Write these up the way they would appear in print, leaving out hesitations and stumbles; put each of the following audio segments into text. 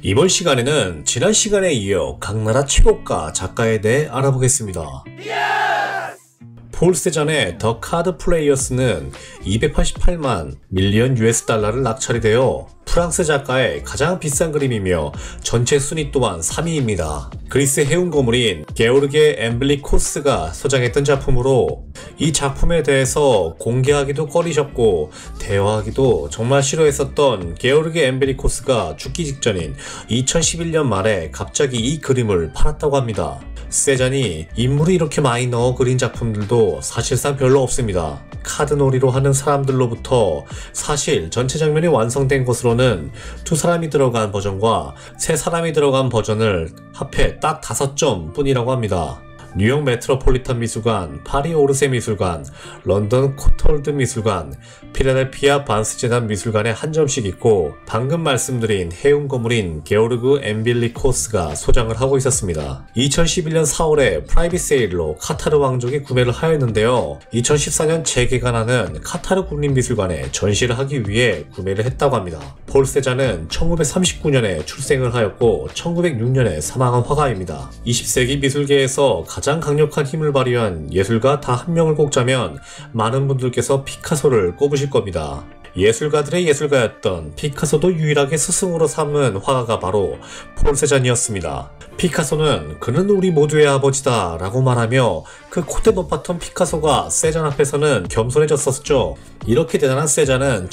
이번 시간에는 지난 시간에 이어 각나라 최고가 작가에 대해 알아보겠습니다. 폴 세잔의 더 카드 플레이어스는 288만 밀리언 US 달러를 낙찰이 되어 프랑스 작가의 가장 비싼 그림이며 전체 순위 또한 3위입니다. 그리스 해운 거물인 게오르게 엠블리코스가 소장했던 작품으로 이 작품에 대해서 공개하기도 꺼리셨고 대화하기도 정말 싫어했었던 게오르게 엠블리코스가 죽기 직전인 2011년 말에 갑자기 이 그림을 팔았다고 합니다. 세잔이 인물이 이렇게 많이 넣어 그린 작품들도 사실상 별로 없습니다. 카드놀이로 하는 사람들로부터 사실 전체 장면이 완성된 것으로는 2사람이 들어간 버전과 3사람이 들어간 버전을 합해 딱 5점 뿐이라고 합니다. 뉴욕 메트로폴리탄 미술관, 파리 오르세 미술관, 런던 코톨드 미술관, 필라델피아 반스재단 미술관에 한 점씩 있고 방금 말씀드린 해운 거물인 게오르그 엠빌리코스가 소장을 하고 있었습니다. 2011년 4월에 프라이빗 세일로 카타르 왕족이 구매를 하였는데요. 2014년 재개관하는 카타르 국립미술관에 전시를 하기 위해 구매를 했다고 합니다. 폴 세잔은 1939년에 출생을 하였고 1906년에 사망한 화가입니다. 20세기 미술계에서 가장 강력한 힘을 발휘한 예술가 다 한 명을 꼽자면 많은 분들께서 피카소를 꼽으실 겁니다. 예술가들의 예술가였던 피카소도 유일하게 스승으로 삼은 화가가 바로 폴 세잔이었습니다. 피카소는 그는 우리 모두의 아버지다 라고 말하며 그 콧대 높았던 피카소가 세잔 앞에서는 겸손해졌었죠. 이렇게 대단한 세잔은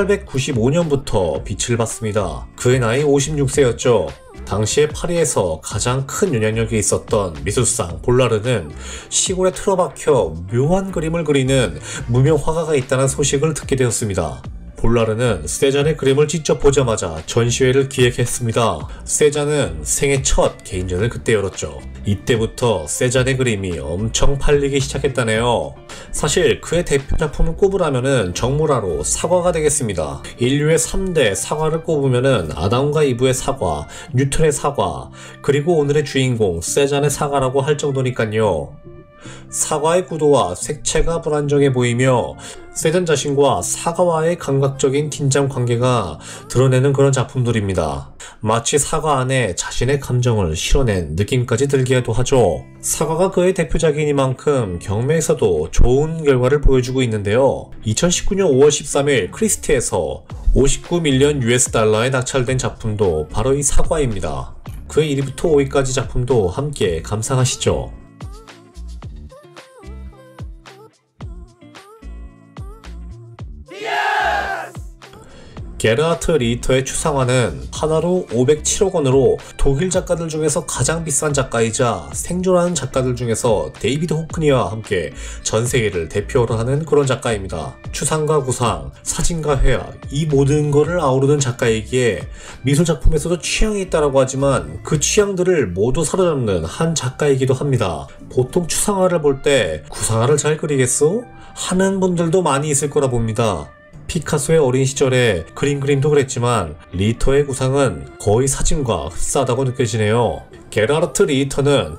1895년부터 빛을 봤습니다. 그의 나이 56세였죠. 당시에 파리에서 가장 큰 영향력이 있었던 미술상 볼라르는 시골에 틀어박혀 묘한 그림을 그리는 무명 화가가 있다는 소식을 듣게 되었습니다. 볼라르는 세잔의 그림을 직접 보자마자 전시회를 기획했습니다. 세잔은 생애 첫 개인전을 그때 열었죠. 이때부터 세잔의 그림이 엄청 팔리기 시작했다네요. 사실 그의 대표 작품을 꼽으라면은 정물화로 사과가 되겠습니다. 인류의 3대 사과를 꼽으면은 아담과 이브의 사과, 뉴턴의 사과, 그리고 오늘의 주인공 세잔의 사과라고 할 정도니까요. 사과의 구도와 색채가 불안정해 보이며 세잔 자신과 사과와의 감각적인 긴장 관계가 드러내는 그런 작품들입니다. 마치 사과 안에 자신의 감정을 실어낸 느낌까지 들기도 하죠. 사과가 그의 대표작이니만큼 경매에서도 좋은 결과를 보여주고 있는데요. 2019년 5월 13일 크리스티에서 59 밀리언 US 달러에 낙찰된 작품도 바로 이 사과입니다. 그의 1위부터 5위까지 작품도 함께 감상하시죠. 게르하트 리히터의 추상화는 하나로 507억 원으로 독일 작가들 중에서 가장 비싼 작가이자 생존하는 작가들 중에서 데이비드 호크니와 함께 전 세계를 대표로 하는 그런 작가입니다. 추상과 구상, 사진과 회화, 이 모든 것을 아우르는 작가이기에 미술작품에서도 취향이 있다고 하지만 그 취향들을 모두 사로잡는 한 작가이기도 합니다. 보통 추상화를 볼 때 구상화를 잘 그리겠어? 하는 분들도 많이 있을 거라 봅니다. 피카소의 어린 시절에 그림도 그랬지만 리히터의 구상은 거의 사진과 흡사하다고 느껴지네요. 게르하트 리히터는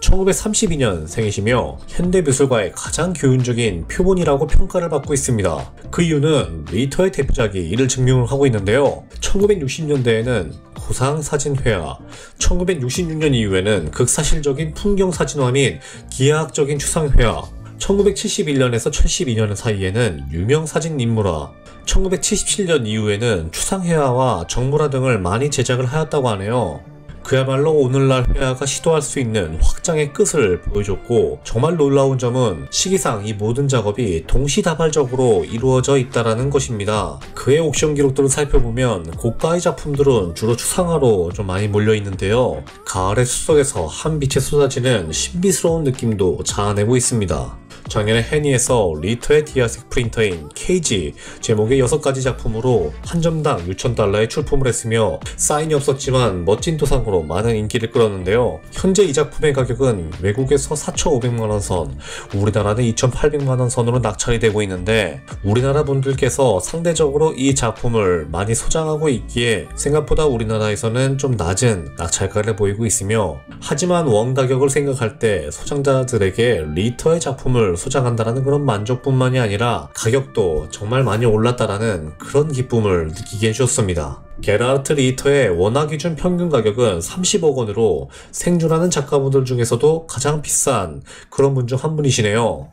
1932년생이시며 현대미술가의 가장 교훈적인 표본이라고 평가를 받고 있습니다. 그 이유는 리히터의 대표작이 이를 증명하고 있는데요. 1960년대에는 구상사진회화, 1966년 이후에는 극사실적인 풍경사진화 및 기하학적인 추상회화, 1971년에서 72년 사이에는 유명사진 인물화, 1977년 이후에는 추상회화와 정물화 등을 많이 제작을 하였다고 하네요. 그야말로 오늘날 회화가 시도할 수 있는 확장의 끝을 보여줬고 정말 놀라운 점은 시기상 이 모든 작업이 동시다발적으로 이루어져 있다는 것입니다. 그의 옥션 기록들을 살펴보면 고가의 작품들은 주로 추상화로 좀 많이 몰려있는데요. 가을의 숲속에서 한 빛에 쏟아지는 신비스러운 느낌도 자아내고 있습니다. 작년에 해니에서 리히터의 디아색 프린터인 케이지 제목의 6가지 작품으로 한 점당 6,000달러에 출품을 했으며 사인이 없었지만 멋진 도상으로 많은 인기를 끌었는데요. 현재 이 작품의 가격은 외국에서 4,500만원 선, 우리나라는 2,800만원 선으로 낙찰이 되고 있는데 우리나라 분들께서 상대적으로 이 작품을 많이 소장하고 있기에 생각보다 우리나라에서는 좀 낮은 낙찰가를 보이고 있으며 하지만 원 가격을 생각할 때 소장자들에게 리히터의 작품을 소장한다는 그런 만족뿐만이 아니라 가격도 정말 많이 올랐다라는 그런 기쁨을 느끼게 해주었습니다. 게라르트 리히터의 원화 기준 평균 가격은 30억 원으로 생존하는 작가분들 중에서도 가장 비싼 그런 분 중 한 분이시네요.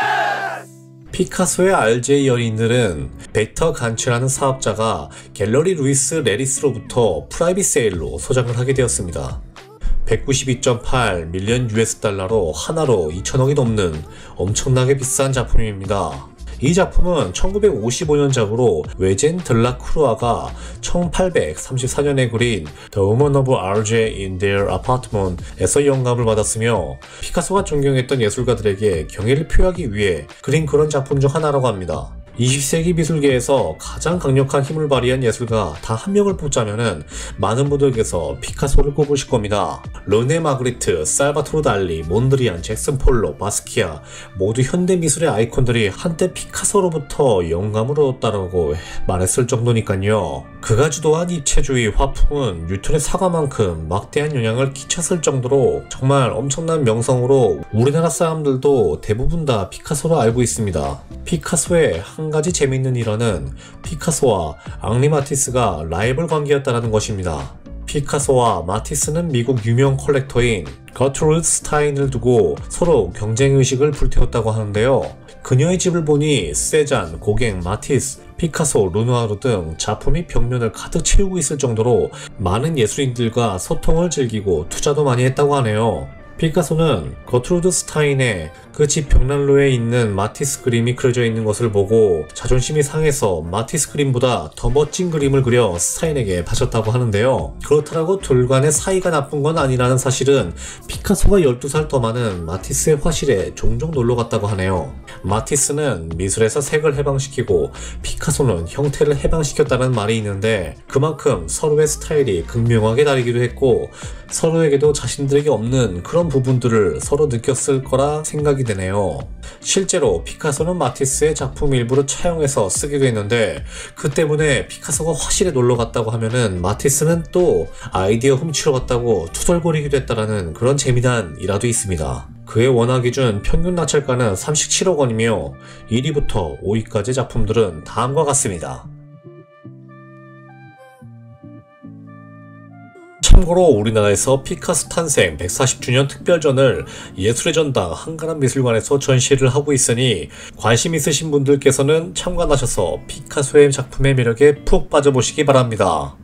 피카소의 RJ 연인들은 벡터 간츠라는 사업자가 갤러리 루이스 레리스로부터 프라이빗 세일로 소장을 하게 되었습니다. 192.8 밀리언 US 달러로 하나로 2천억이 넘는 엄청나게 비싼 작품입니다. 이 작품은 1955년작으로 외젠 들라크루아가 1834년에 그린 The Woman of RJ in Their Apartment에서 영감을 받았으며 피카소가 존경했던 예술가들에게 경애를 표하기 위해 그린 그런 작품 중 하나라고 합니다. 20세기 미술계에서 가장 강력한 힘을 발휘한 예술가 단 한 명을 뽑자면은 많은 분들께서 피카소를 꼽으실 겁니다. 르네 마그리트, 살바토르 달리, 몬드리안, 잭슨 폴로, 바스키아 모두 현대 미술의 아이콘들이 한때 피카소로부터 영감을 얻었다고 말했을 정도니까요. 그가 주도한 입체주의 화풍은 뉴턴의 사과만큼 막대한 영향을 끼쳤을 정도로 정말 엄청난 명성으로 우리나라 사람들도 대부분 다 피카소로 알고 있습니다. 피카소의 한 가지 재밌는 일화는 피카소와 앙리 마티스가 라이벌 관계였다는 것입니다. 피카소와 마티스는 미국 유명 컬렉터인 거트루드 스타인을 두고 서로 경쟁의식을 불태웠다고 하는데요. 그녀의 집을 보니 세잔, 고갱, 마티스, 피카소, 르누아르 등 작품이 벽면을 가득 채우고 있을 정도로 많은 예술인들과 소통을 즐기고 투자도 많이 했다고 하네요. 피카소는 거트루드 스타인의 그 집 벽난로에 있는 마티스 그림이 그려져 있는 것을 보고 자존심이 상해서 마티스 그림보다 더 멋진 그림을 그려 스타인에게 바쳤다고 하는데요. 그렇다고 둘 간의 사이가 나쁜 건 아니라는 사실은 피카소가 12살 더 많은 마티스의 화실에 종종 놀러 갔다고 하네요. 마티스는 미술에서 색을 해방시키고 피카소는 형태를 해방시켰다는 말이 있는데 그만큼 서로의 스타일이 극명하게 다르기도 했고 서로에게도 자신들에게 없는 그런 부분들을 서로 느꼈을 거라 생각이 되네요. 실제로 피카소는 마티스의 작품 일부를 차용해서 쓰기도 했는데 그 때문에 피카소가 화실에 놀러 갔다고 하면은 마티스는 또 아이디어 훔치러 갔다고 투덜거리기도 했다라는 그런 재미난 일화도 있습니다. 그의 원화 기준 평균 낙찰가는 37억 원이며 1위부터 5위까지 작품들은 다음과 같습니다. 참고로 우리나라에서 피카소 탄생 140주년 특별전을 예술의 전당 한가람 미술관에서 전시를 하고 있으니 관심 있으신 분들께서는 참관하셔서 피카소의 작품의 매력에 푹 빠져보시기 바랍니다.